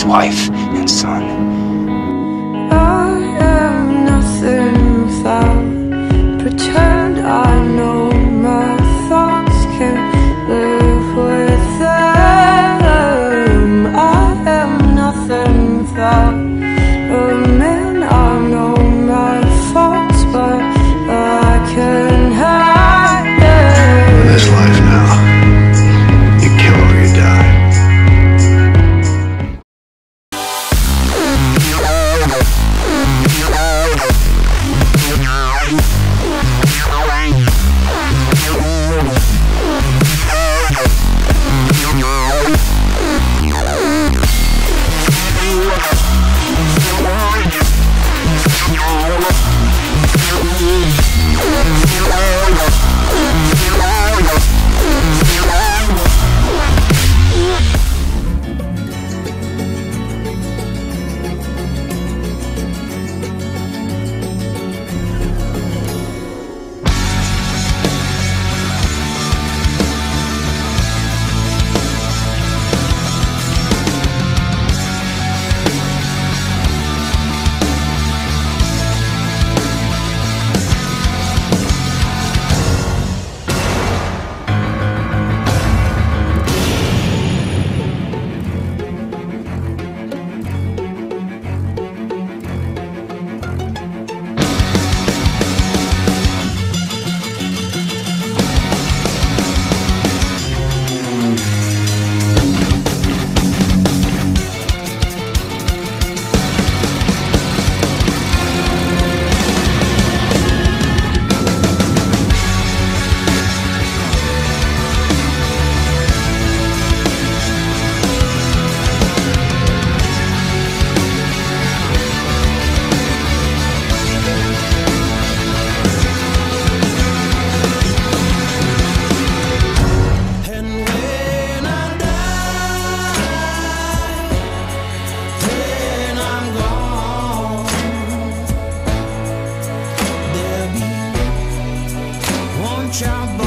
wife and son. I am nothing without pretend. I know my thoughts can't live with them. I am nothing without a man. I know my faults, but I can hide them. In this life now, you kill or you die. Trouble.